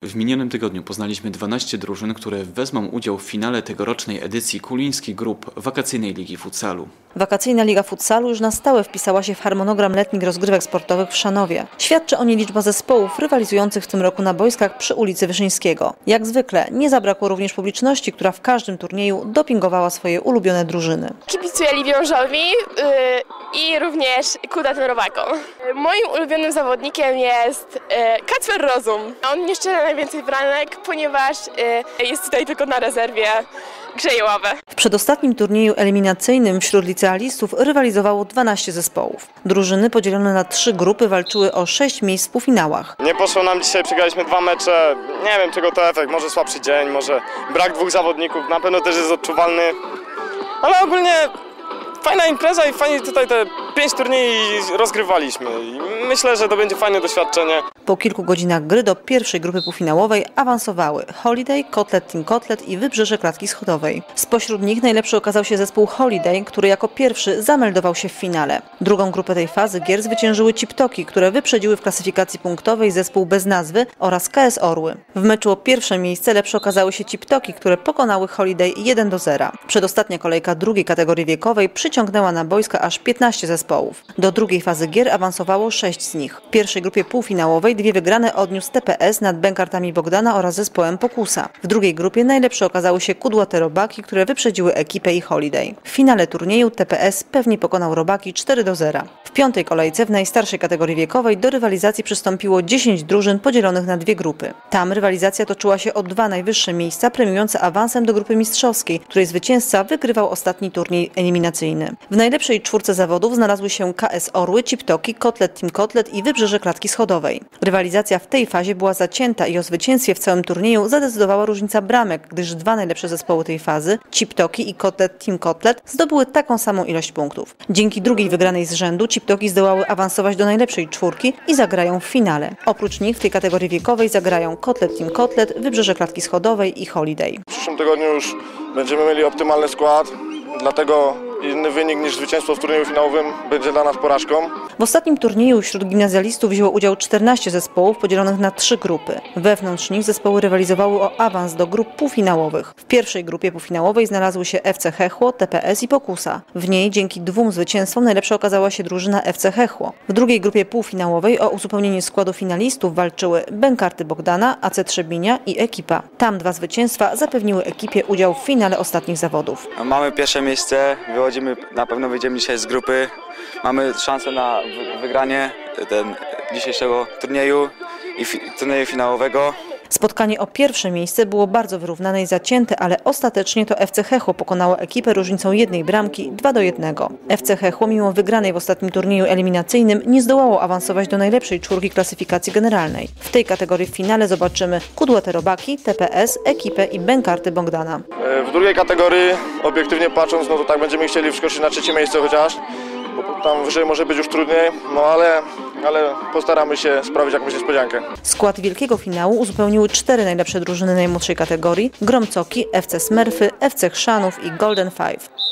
W minionym tygodniu poznaliśmy 12 drużyn, które wezmą udział w finale tegorocznej edycji Kuliński Group Wakacyjnej Ligi Futsalu. Wakacyjna Liga Futsalu już na stałe wpisała się w harmonogram letnich rozgrywek sportowych w Szanowie. Świadczy o niej liczba zespołów rywalizujących w tym roku na boiskach przy ulicy Wyszyńskiego. Jak zwykle nie zabrakło również publiczności, która w każdym turnieju dopingowała swoje ulubione drużyny. Kibicuję Libiążowi i również Kudatym Robakom. Moim ulubionym zawodnikiem jest Kacper Rozum. On nie strzela najwięcej bramek, ponieważ jest tutaj tylko na rezerwie, grzeje ławę. W przedostatnim turnieju eliminacyjnym wśród licealistów rywalizowało 12 zespołów. Drużyny podzielone na 3 grupy walczyły o 6 miejsc w półfinałach. Nie poszło nam dzisiaj, przegraliśmy 2 mecze. Nie wiem czego to efekt, może słabszy dzień, może brak 2 zawodników, na pewno też jest odczuwalny. Ale ogólnie fajna impreza i fajnie tutaj te 5 turniejów rozgrywaliśmy. I myślę, że to będzie fajne doświadczenie. Po kilku godzinach gry do pierwszej grupy półfinałowej awansowały Holiday, Kotlet Team Kotlet i Wybrzeże Klatki Schodowej. Spośród nich najlepszy okazał się zespół Holiday, który jako pierwszy zameldował się w finale. Drugą grupę tej fazy gier zwyciężyły Ciptoki, które wyprzedziły w klasyfikacji punktowej zespół bez nazwy oraz KS Orły. W meczu o pierwsze miejsce lepsze okazały się Ciptoki, które pokonały Holiday 1-0. Przedostatnia kolejka drugiej kategorii wiekowej przyciągnęła na boiska aż 15 zespołów. Do drugiej fazy gier awansowało 6 z nich. W pierwszej grupie półfinałowej 2 wygrane odniósł TPS nad Bękartami Bogdana oraz zespołem Pokusa. W drugiej grupie najlepsze okazały się Kudłate Robaki, które wyprzedziły ekipę i Holiday. W finale turnieju TPS pewnie pokonał Robaki 4-0. W piątej kolejce w najstarszej kategorii wiekowej do rywalizacji przystąpiło 10 drużyn podzielonych na 2 grupy. Tam rywalizacja toczyła się o 2 najwyższe miejsca premiujące awansem do grupy mistrzowskiej, której zwycięzca wygrywał ostatni turniej eliminacyjny. W najlepszej czwórce zawodów znalazły się KS Orły, Ciptoki, Kotlet Team Kotlet i Wybrzeże Klatki Schodowej. Rywalizacja w tej fazie była zacięta i o zwycięstwie w całym turnieju zadecydowała różnica bramek, gdyż 2 najlepsze zespoły tej fazy, Ciptoki i Kotlet Team Kotlet, zdobyły taką samą ilość punktów. Dzięki drugiej wygranej z rzędu Ciptoki zdołały awansować do najlepszej czwórki i zagrają w finale. Oprócz nich w tej kategorii wiekowej zagrają Kotlet Team Kotlet, Wybrzeże Klatki Schodowej i Holiday. W przyszłym tygodniu już będziemy mieli optymalny skład, dlatego inny wynik niż zwycięstwo w turnieju finałowym będzie dla nas porażką. W ostatnim turnieju wśród gimnazjalistów wzięło udział 14 zespołów podzielonych na 3 grupy. Wewnątrz nich zespoły rywalizowały o awans do grup półfinałowych. W pierwszej grupie półfinałowej znalazły się FC Hechło, TPS i Pokusa. W niej dzięki 2 zwycięstwom najlepsza okazała się drużyna FC Hechło. W drugiej grupie półfinałowej o uzupełnienie składu finalistów walczyły Bękarty Bogdana, AC Trzebinia i Ekipa. Tam 2 zwycięstwa zapewniły ekipie udział w finale ostatnich zawodów. Mamy pierwsze miejsce, na pewno wyjdziemy dzisiaj z grupy. Mamy szansę na wygranie dzisiejszego turnieju i turnieju finałowego. Spotkanie o pierwsze miejsce było bardzo wyrównane i zacięte, ale ostatecznie to FC Hechło pokonało ekipę różnicą 1 bramki 2-1. FC Hechło mimo wygranej w ostatnim turnieju eliminacyjnym nie zdołało awansować do najlepszej czwórki klasyfikacji generalnej. W tej kategorii w finale zobaczymy Kudłate Robaki, TPS, ekipę i Bękarty Bogdana. W drugiej kategorii, obiektywnie patrząc, no to tak będziemy chcieli wskoczyć na 3. miejsce chociaż, bo tam wyżej może być już trudniej, no ale postaramy się sprawić jakąś niespodziankę. Skład wielkiego finału uzupełniły 4 najlepsze drużyny najmłodszej kategorii: Gromcoki, FC Smurfy, FC Chrzanów i Golden Five.